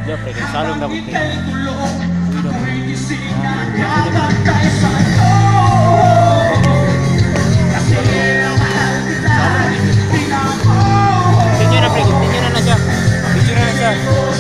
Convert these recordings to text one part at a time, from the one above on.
video pre kay salong na pre. Continue na pre, continue na siya. Video na siya.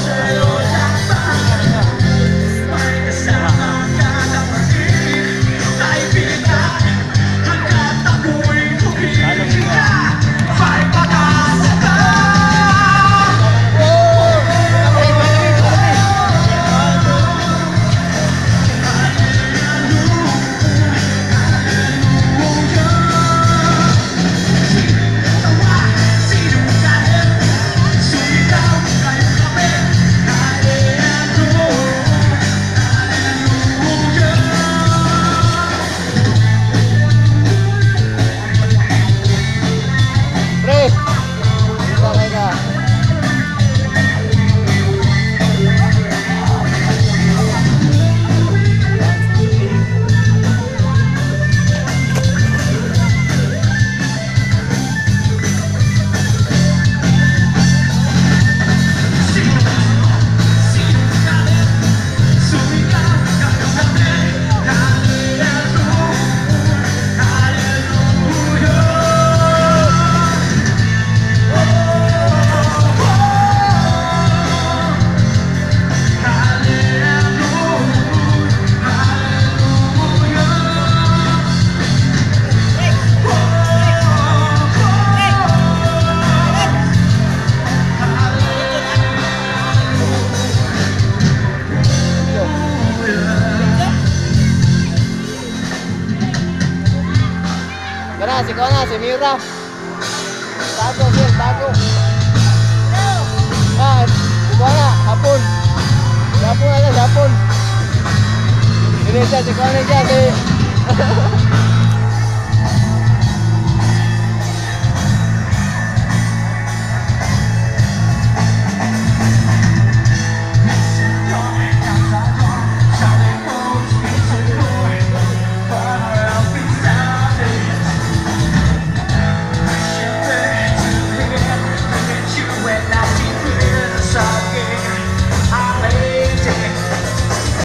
Si Kona, si Mira. Bago, sir, bago. Ah, si Kona, hapon. Hapon. Ini siya, si Kona siya, si...